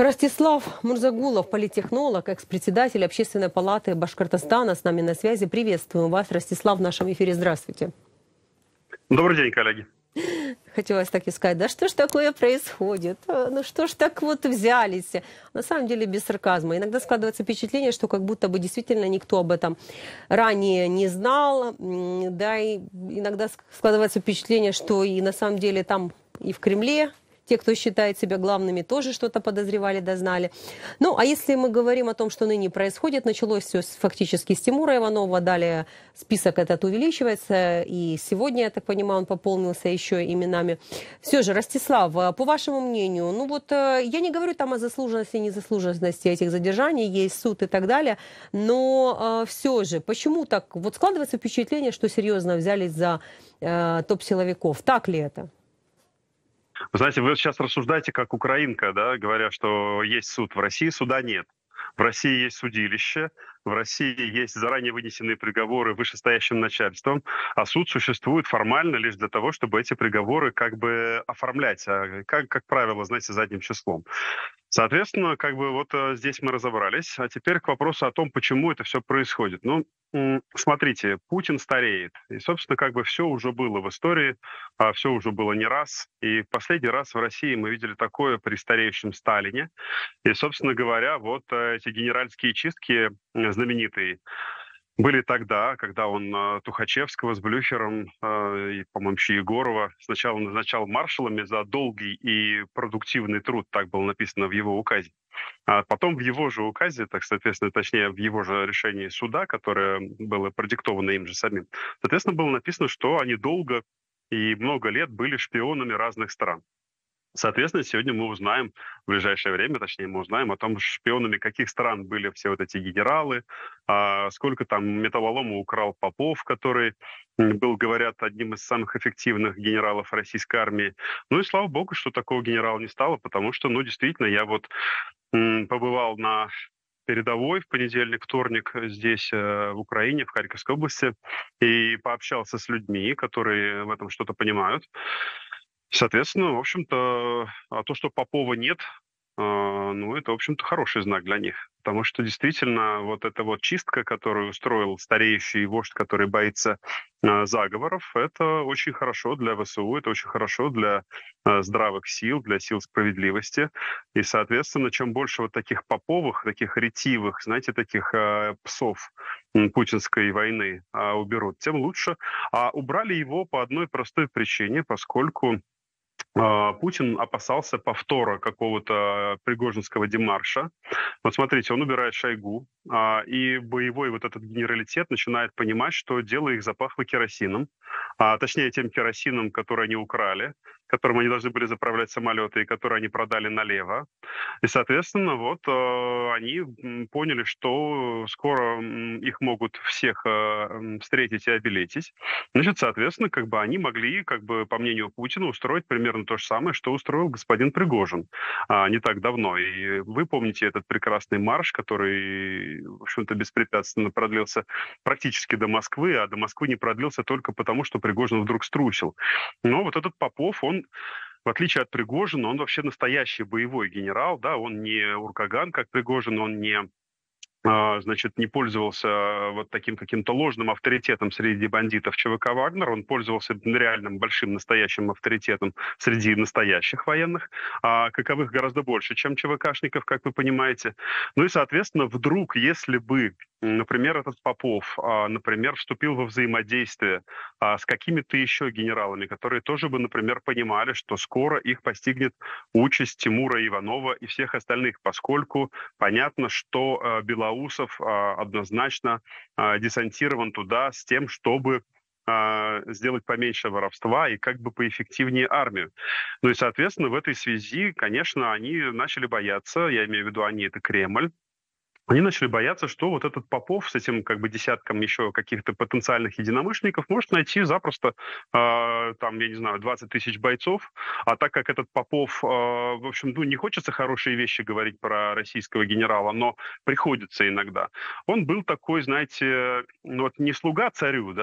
Ростислав Мурзагулов, политтехнолог, экс-председатель Общественной палаты Башкортостана, с нами на связи. Приветствуем вас, Ростислав, в нашем эфире. Здравствуйте. Добрый день, коллеги. Хотелось так и сказать, да что ж такое происходит? Ну что ж так вот взялись? На самом деле без сарказма. Иногда складывается впечатление, что как будто бы действительно никто об этом ранее не знал. Да, и иногда складывается впечатление, что и на самом деле там и в Кремле те, кто считает себя главными, тоже что-то подозревали, дознали. Ну, а если мы говорим о том, что ныне происходит, началось все фактически с Тимура Иванова, далее список этот увеличивается, и сегодня, я так понимаю, он пополнился еще именами. Все же, Ростислав, по вашему мнению, ну вот я не говорю там о заслуженности и незаслуженности этих задержаний, есть суд и так далее, но все же, почему так? Вот складывается впечатление, что серьезно взялись за топ-силовиков. Так ли это? Вы знаете, вы сейчас рассуждаете как украинка, да, говоря, что есть суд. В России суда нет. В России есть судилище, в России есть заранее вынесенные приговоры вышестоящим начальством, а суд существует формально лишь для того, чтобы эти приговоры как бы оформлять, как правило, знаете, задним числом. Соответственно, как бы вот здесь мы разобрались. А теперь к вопросу о том, почему это все происходит. Ну, смотрите, Путин стареет. И, собственно, как бы все уже было в истории, все уже было не раз. И последний раз в России мы видели такое при стареющем Сталине. И, собственно говоря, вот эти генеральские чистки знаменитые были тогда, когда он Тухачевского с Блюхером и, по-моему, еще Егорова сначала назначал маршалами за долгий и продуктивный труд, так было написано в его указе. А потом в его же указе, так соответственно, точнее, в его же решении суда, которое было продиктовано им же самим, соответственно, было написано, что они долго и много лет были шпионами разных стран. Соответственно, сегодня мы узнаем, в ближайшее время, точнее, мы узнаем о том, шпионами каких стран были все вот эти генералы, сколько там металлолома украл Попов, который был, говорят, одним из самых эффективных генералов российской армии. Ну и слава богу, что такого генерала не стало, потому что, ну, действительно, я вот побывал на передовой в понедельник, вторник здесь, в Украине, в Харьковской области, и пообщался с людьми, которые в этом что-то понимают. Соответственно, в общем-то, то, что Попова нет, ну, это, в общем-то, хороший знак для них. Потому что действительно вот эта вот чистка, которую устроил стареющий вождь, который боится заговоров, это очень хорошо для ВСУ, это очень хорошо для здравых сил, для сил справедливости. И, соответственно, чем больше вот таких поповых, таких ретивых, знаете, таких псов путинской войны уберут, тем лучше. А убрали его по одной простой причине, поскольку Путин опасался повтора какого-то пригожинского демарша. Вот смотрите, он убирает Шойгу, и боевой вот этот генералитет начинает понимать, что дело их запахло керосином, точнее тем керосином, который они украли, которым они должны были заправлять самолеты и который они продали налево. И, соответственно, вот они поняли, что скоро их могут всех встретить и обелетить. Значит, соответственно, как бы они могли, как бы, по мнению Путина, устроить примерно то же самое, что устроил господин Пригожин не так давно. И вы помните этот прекрасный марш, который, в общем-то, беспрепятственно продлился практически до Москвы, а до Москвы не продлился только потому, что Пригожин вдруг струсил. Но вот этот Попов, он, в отличие от Пригожина, он вообще настоящий боевой генерал, да, он не уркаган, как Пригожин, он не значит, не пользовался вот таким каким-то ложным авторитетом среди бандитов ЧВК «Вагнер», он пользовался реальным большим настоящим авторитетом среди настоящих военных, каковых гораздо больше, чем ЧВКшников, как вы понимаете. Ну и, соответственно, вдруг, если бы, например, этот Попов, например, вступил во взаимодействие с какими-то еще генералами, которые тоже бы, например, понимали, что скоро их постигнет участь Тимура Иванова и всех остальных, поскольку понятно, что Белоусов однозначно десантирован туда с тем, чтобы сделать поменьше воровства и как бы поэффективнее армию. Ну и, соответственно, в этой связи, конечно, они начали бояться, я имею в виду они, это Кремль, они начали бояться, что вот этот Попов с этим как бы десятком еще каких-то потенциальных единомышленников может найти запросто, там, я не знаю, 20 тысяч бойцов. А так как этот Попов, в общем, ну, не хочется хорошие вещи говорить про российского генерала, но приходится иногда. Он был такой, знаете, ну, вот не слуга царю, да,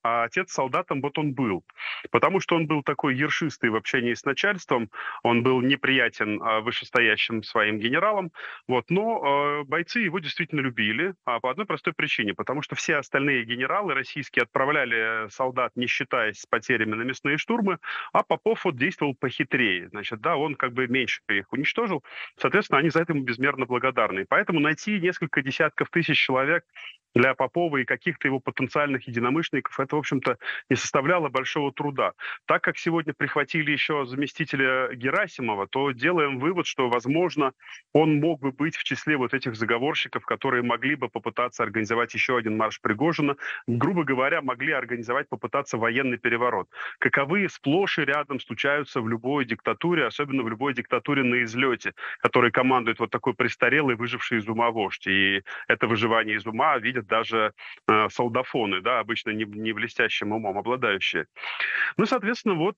а отец солдатом вот он был. Потому что он был такой ершистый в общении с начальством, он был неприятен вышестоящим своим генералам, вот, но бойцы его действительно любили по одной простой причине, потому что все остальные генералы российские отправляли солдат, не считаясь с потерями, на мясные штурмы, а Попов вот действовал похитрее. Значит, да, он как бы меньше их уничтожил, соответственно, они за это ему безмерно благодарны. И поэтому найти несколько десятков тысяч человек для Попова и каких-то его потенциальных единомышленников, это, в общем-то, не составляло большого труда. Так как сегодня прихватили еще заместителя Герасимова, то делаем вывод, что, возможно, он мог бы быть в числе вот этих заговорщиков, которые могли бы попытаться организовать еще один марш Пригожина, грубо говоря, могли организовать, попытаться военный переворот. Каковые сплошь и рядом случаются в любой диктатуре, особенно в любой диктатуре на излете, который командует вот такой престарелый, выживший из ума вождь. И это выживание из ума видят даже солдафоны, да, обычно не блестящим умом обладающие. Ну, соответственно, вот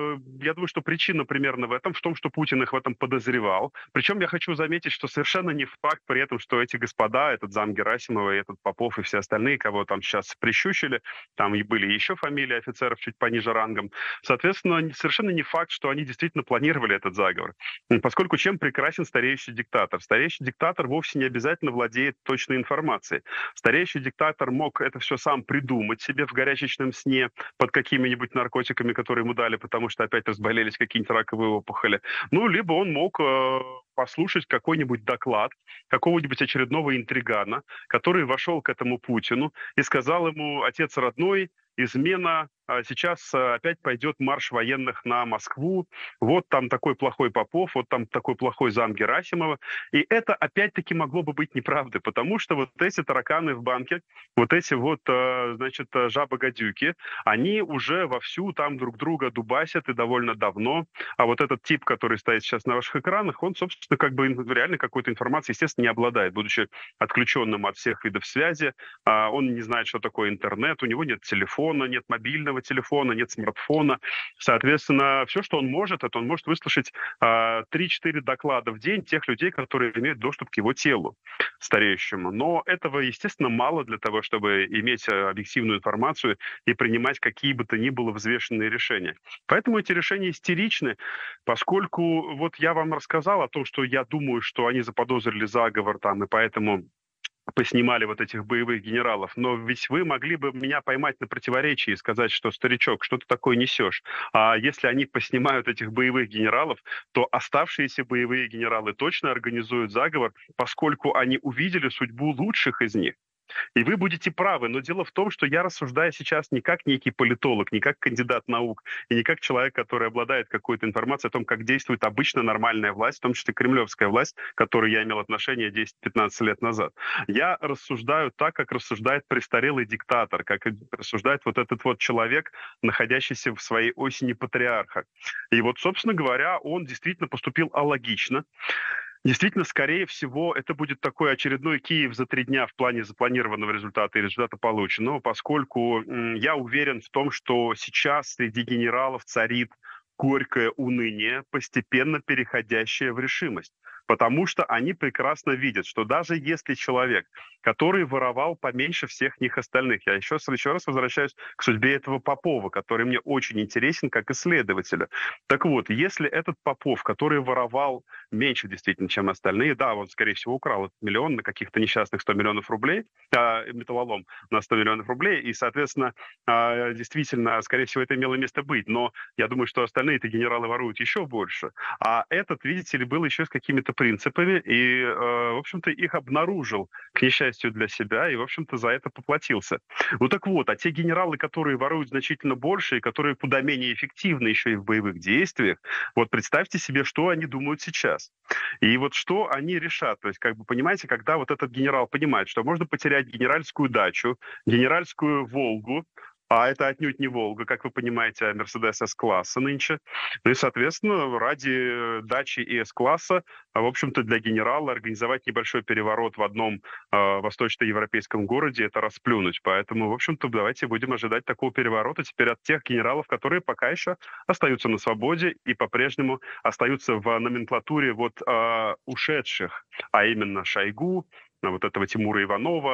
я думаю, что причина примерно в этом, в том, что Путин их в этом подозревал. Причем я хочу заметить, что совершенно не факт при этом, что эти господа, этот зам Герасимова, и этот Попов и все остальные, кого там сейчас прищучили, там и были еще фамилии офицеров чуть пониже рангом, соответственно, совершенно не факт, что они действительно планировали этот заговор. Поскольку чем прекрасен стареющий диктатор? Стареющий диктатор вовсе не обязательно владеет точной информацией. Стареющий диктатор мог это все сам придумать себе в горячечном сне под какими-нибудь наркотиками, которые ему дали, потому что опять разболелись какие-нибудь раковые опухоли. Ну, либо он мог послушать какой-нибудь доклад какого-нибудь очередного интригана, который вошел к этому Путину и сказал ему: отец родной, измена, сейчас опять пойдет марш военных на Москву, вот там такой плохой Попов, вот там такой плохой зам Герасимова. И это опять-таки могло бы быть неправдой, потому что вот эти тараканы в банке, вот эти вот, значит, жабы-гадюки, они уже вовсю там друг друга дубасят и довольно давно. А вот этот тип, который стоит сейчас на ваших экранах, он, собственно, как бы реально какой-то информацией, естественно, не обладает, будучи отключенным от всех видов связи. Он не знает, что такое интернет, у него нет телефона, нет мобильного телефона, нет смартфона. Соответственно, все, что он может, это он может выслушать 3-4 доклада в день тех людей, которые имеют доступ к его телу стареющему. Но этого, естественно, мало для того, чтобы иметь объективную информацию и принимать какие бы то ни было взвешенные решения. Поэтому эти решения истеричны, поскольку вот я вам рассказал о том, что я думаю, что они заподозрили заговор там, и поэтому поснимали вот этих боевых генералов, но ведь вы могли бы меня поймать на противоречии и сказать, что, старичок, что ты такое несешь? А если они поснимают этих боевых генералов, то оставшиеся боевые генералы точно организуют заговор, поскольку они увидели судьбу лучших из них. И вы будете правы, но дело в том, что я рассуждаю сейчас не как некий политолог, не как кандидат наук, и не как человек, который обладает какой-то информацией о том, как действует обычно нормальная власть, в том числе кремлевская власть, к которой я имел отношение 10-15 лет назад. Я рассуждаю так, как рассуждает престарелый диктатор, как рассуждает вот этот вот человек, находящийся в своей осени патриарха. И вот, собственно говоря, он действительно поступил алогично. Действительно, скорее всего, это будет такой очередной Киев за 3 дня в плане запланированного результата и результата полученного, поскольку я уверен в том, что сейчас среди генералов царит горькое уныние, постепенно переходящее в решимость. Потому что они прекрасно видят, что даже если человек, который воровал поменьше всех них остальных, я еще раз возвращаюсь к судьбе этого Попова, который мне очень интересен как исследователя. Так вот, если этот Попов, который воровал меньше действительно, чем остальные, да, он, скорее всего, украл миллион на каких-то несчастных 100 миллионов рублей, металлолом на 100 миллионов рублей, и, соответственно, действительно, скорее всего, это имело место быть, но я думаю, что остальные-то генералы воруют еще больше. А этот, видите ли, был еще с какими-то принципами и, в общем-то, их обнаружил, к несчастью для себя, и, в общем-то, за это поплатился. Ну так вот, а те генералы, которые воруют значительно больше и которые куда менее эффективны еще и в боевых действиях, вот представьте себе, что они думают сейчас. И вот что они решат. То есть, как бы, понимаете, когда вот этот генерал понимает, что можно потерять генеральскую дачу, генеральскую «Волгу», а это отнюдь не «Волга», как вы понимаете, а «Мерседес С-класса» нынче. Ну и, соответственно, ради дачи и С-класса, в общем-то, для генерала организовать небольшой переворот в одном восточноевропейском городе — это расплюнуть. Поэтому, в общем-то, давайте будем ожидать такого переворота теперь от тех генералов, которые пока еще остаются на свободе и по-прежнему остаются в номенклатуре вот ушедших, а именно Шойгу, вот этого Тимура Иванова,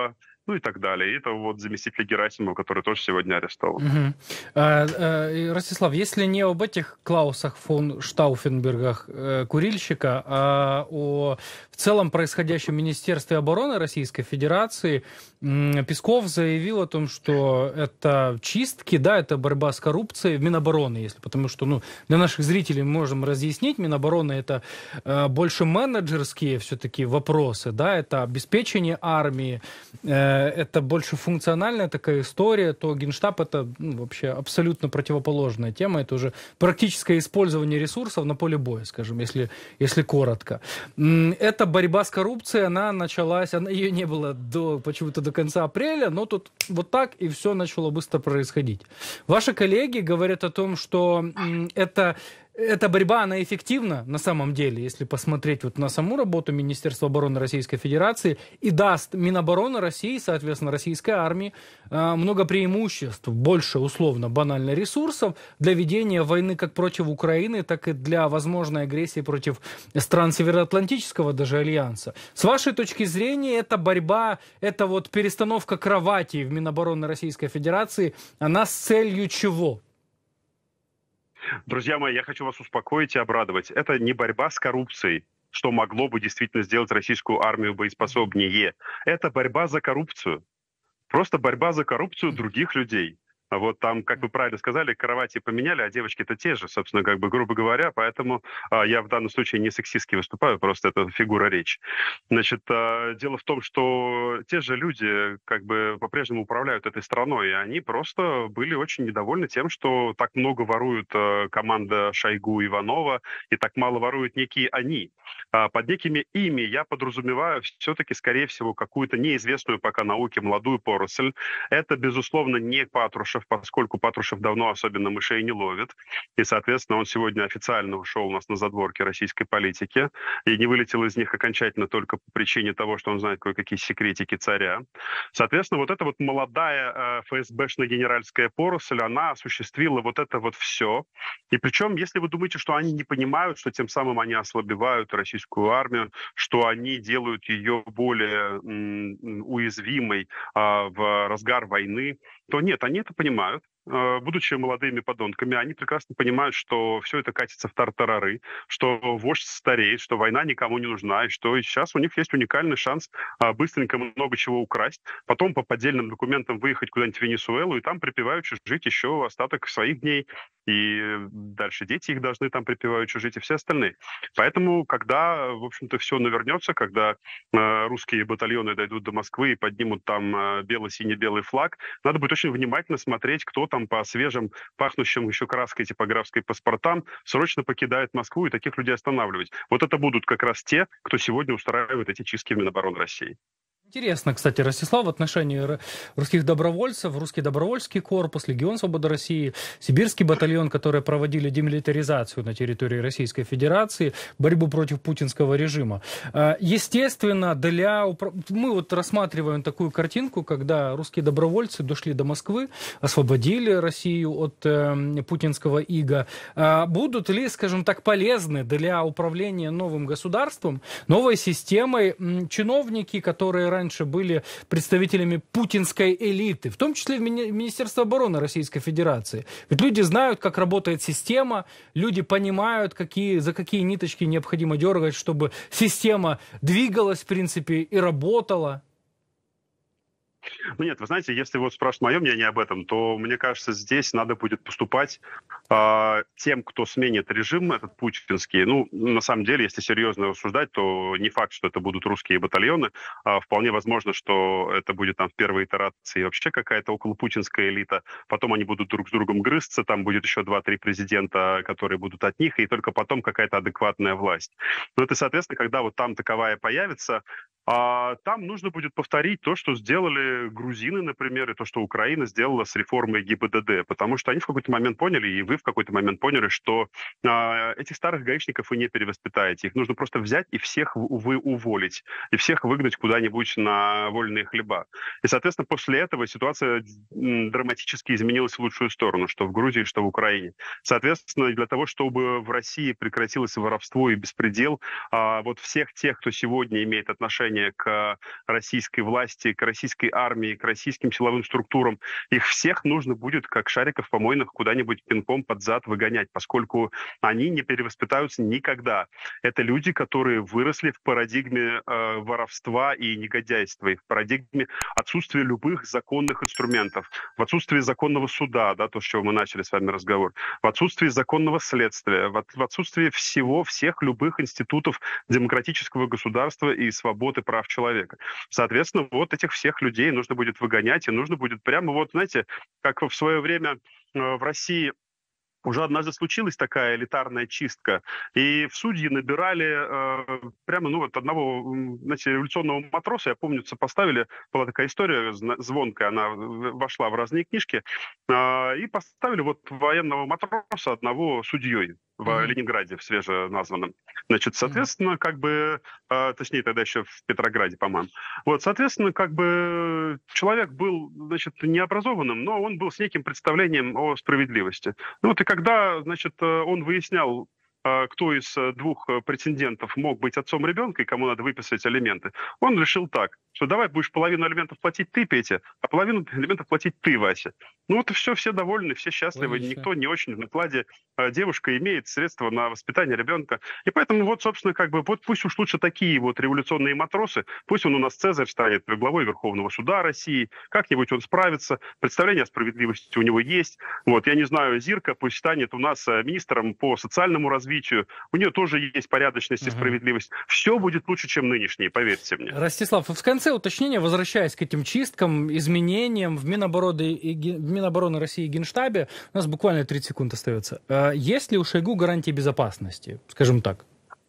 ну и так далее. И это вот заместитель Герасимова, который тоже сегодня арестован. Мгм. Ростислав, если не об этих Клаусах фон Штауфенбергах, курильщика, а о в целом происходящем в Министерстве обороны Российской Федерации, Песков заявил о том, что это чистки, да, это борьба с коррупцией в Минобороны, если, потому что, ну, для наших зрителей мы можем разъяснить, Минобороны это больше менеджерские все-таки вопросы, да, это обеспечение армии, это больше функциональная такая история, то Генштаб это вообще абсолютно противоположная тема, это уже практическое использование ресурсов на поле боя, скажем, если коротко. Эта борьба с коррупцией, она началась, ее не было почему-то до конца апреля, но тут вот так и все начало быстро происходить. Ваши коллеги говорят о том, что эта борьба, она эффективна на самом деле, если посмотреть вот на саму работу Министерства обороны Российской Федерации, и даст Минобороны России, соответственно, российской армии, много преимуществ, больше условно банально ресурсов для ведения войны как против Украины, так и для возможной агрессии против стран Североатлантического даже альянса. С вашей точки зрения, эта борьба, эта вот перестановка кровати в Минобороны Российской Федерации, она с целью чего? Друзья мои, я хочу вас успокоить и обрадовать. Это не борьба с коррупцией, что могло бы действительно сделать российскую армию боеспособнее. Это борьба за коррупцию. Просто борьба за коррупцию других людей. А вот там, как вы правильно сказали, кровати поменяли, а девочки-то те же, собственно, как бы, грубо говоря. Поэтому я в данном случае не сексистски выступаю, просто это фигура речи. Значит, дело в том, что те же люди как бы по-прежнему управляют этой страной, и они просто были очень недовольны тем, что так много ворует команда Шойгу, Иванова, и так мало воруют некие они. Под некими ими я подразумеваю все-таки, скорее всего, какую-то неизвестную пока науке молодую поросль. Это, безусловно, не Патрушев, поскольку Патрушев давно особенно мышей не ловит. И, соответственно, он сегодня официально ушел у нас на задворки российской политики и не вылетел из них окончательно только по причине того, что он знает кое-какие секретики царя. Соответственно, вот эта вот молодая ФСБшно-генеральская поросль, она осуществила вот это вот все. И причем, если вы думаете, что они не понимают, что тем самым они ослабевают российскую армию, что они делают ее более уязвимой в разгар войны, то нет, они это понимают. Будучи молодыми подонками, они прекрасно понимают, что все это катится в тартарары, что вождь стареет, что война никому не нужна, и что сейчас у них есть уникальный шанс быстренько много чего украсть, потом по поддельным документам выехать куда-нибудь в Венесуэлу и там припеваючи жить еще остаток своих дней. И дальше дети их должны там припеваючи жить, и все остальные. Поэтому, когда, в общем-то, все навернется, когда русские батальоны дойдут до Москвы и поднимут там бело-сине-белый флаг, надо будет очень внимательно смотреть, кто там по свежим, пахнущим еще краской типографской паспортам срочно покидает Москву, и таких людей останавливать. Вот это будут как раз те, кто сегодня устраивает эти чистки в Минобороны России. Интересно, кстати, Ростислав, в отношении русских добровольцев, русский добровольский корпус, Легион Свободы России, Сибирский батальон, которые проводили демилитаризацию на территории Российской Федерации, борьбу против путинского режима. Естественно, мы вот рассматриваем такую картинку, когда русские добровольцы дошли до Москвы, освободили Россию от путинского ига. Будут ли, скажем так, полезны для управления новым государством, новой системой чиновники, которые раньше были представителями путинской элиты, в том числе в Министерстве обороны Российской Федерации. Ведь люди знают, как работает система, люди понимают, за какие ниточки необходимо дергать, чтобы система двигалась, в принципе, и работала. Ну нет, вы знаете, если вот спрашивать мое мнение об этом, то, мне кажется, здесь надо будет поступать тем, кто сменит режим этот путинский. Ну, на самом деле, если серьезно рассуждать, то не факт, что это будут русские батальоны. Вполне возможно, что это будет там в первой итерации вообще какая-то околопутинская элита. Потом они будут друг с другом грызться, там будет еще 2-3 президента, которые будут от них, и только потом какая-то адекватная власть. Ну, это, соответственно, когда вот там таковая появится, там нужно будет повторить то, что сделали грузины, например, и то, что Украина сделала с реформой ГИБДД, потому что они в какой-то момент поняли, и вы в какой-то момент поняли, что этих старых гаишников вы не перевоспитаете. Их нужно просто взять и всех уволить, и всех выгнать куда-нибудь на вольные хлеба. И, соответственно, после этого ситуация драматически изменилась в лучшую сторону, что в Грузии, что в Украине. Соответственно, для того, чтобы в России прекратилось воровство и беспредел, вот всех тех, кто сегодня имеет отношение отношение к российской власти, к российской армии, к российским силовым структурам, их всех нужно будет, как шариков помойных, куда-нибудь пинком под зад выгонять, поскольку они не перевоспитаются никогда. Это люди, которые выросли в парадигме воровства и негодяйства, и в парадигме отсутствия любых законных инструментов, в отсутствии законного суда, да, то, с чего мы начали с вами разговор, в отсутствии законного следствия, в отсутствии всех любых институтов демократического государства и свобод и прав человека. Соответственно, вот этих всех людей нужно будет выгонять, и нужно будет прямо вот, знаете, как в свое время в России уже однажды случилась такая элитарная чистка, и в судьи набирали прямо, ну, вот одного, знаете, революционного матроса, я помню, поставили, была такая история звонкая, она вошла в разные книжки, и поставили вот военного матроса одного судьей в Ленинграде, в свеженазванном. Значит, соответственно, как бы, точнее, тогда еще в Петрограде, по-моему. Вот, соответственно, как бы человек был, значит, необразованным, но он был с неким представлением о справедливости. Ну вот и когда, значит, он выяснял, кто из двух претендентов мог быть отцом ребенка и кому надо выписать алименты, он решил так, что давай будешь половину алиментов платить ты, Петя, а половину алиментов платить ты, Вася. Ну вот и все довольны, все счастливы, Логично. никто не очень в накладе. Девушка имеет средства на воспитание ребенка. И поэтому вот, собственно, как бы, вот пусть уж лучше такие вот революционные матросы, пусть он у нас Цезарь станет главой Верховного суда России, как-нибудь он справится, представление о справедливости у него есть. Вот, я не знаю, Зирка пусть станет у нас министром по социальному развитию, у нее тоже есть порядочность и справедливость. Все будет лучше, чем нынешние, поверьте мне. Ростислав, в конце уточнения, возвращаясь к этим чисткам, изменениям в Минобороны России и Генштабе, у нас буквально 30 секунд остается. Есть ли у Шойгу гарантии безопасности, скажем так?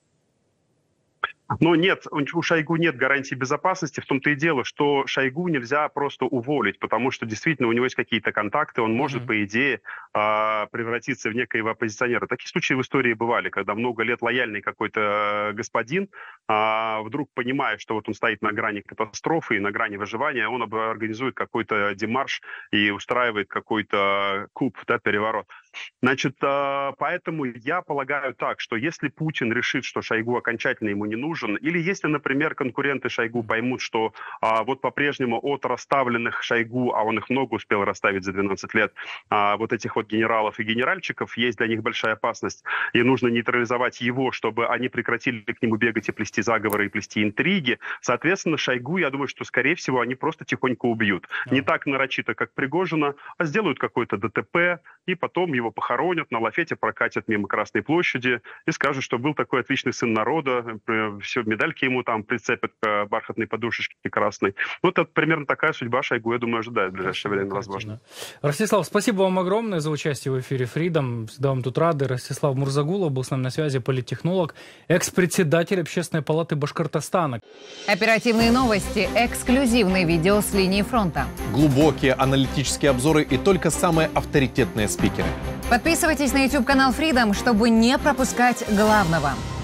Но нет, у Шойгу нет гарантии безопасности. В том-то и дело, что Шойгу нельзя просто уволить, потому что действительно у него есть какие-то контакты, он может, по идее, превратиться в некоего оппозиционера. Такие случаи в истории бывали, когда много лет лояльный какой-то господин, вдруг понимая, что вот он стоит на грани катастрофы и на грани выживания, он организует какой-то демарш и устраивает какой-то куп, да, переворот. Значит, поэтому я полагаю так, что если Путин решит, что Шойгу окончательно ему не нужен, или если, например, конкуренты Шойгу поймут, что вот по-прежнему от расставленных Шойгу, а он их много успел расставить за 12 лет, вот этих вот генералов и генеральчиков, есть для них большая опасность, и нужно нейтрализовать его, чтобы они прекратили к нему бегать и плести заговоры, и плести интриги, соответственно, Шойгу, я думаю, что, скорее всего, они просто тихонько убьют. Не так нарочито, как Пригожина, а сделают какой-то ДТП, и потом его похоронят, на лафете прокатят мимо Красной площади и скажут, что был такой отличный сын народа, все, медальки ему там прицепят к бархатной подушечке красной. Вот это примерно такая судьба Шойгу, я думаю, ожидает в ближайшее время, возможно. Ростислав, спасибо вам огромное за участие в эфире Freedom. Всегда вам тут рады. Ростислав Мурзагулов был с нами на связи, политтехнолог, экс-председатель Общественной палаты Башкортостана. Оперативные новости, эксклюзивные видео с линии фронта. Глубокие аналитические обзоры и только самые авторитетные спикеры. Подписывайтесь на YouTube-канал Freedom, чтобы не пропускать главного.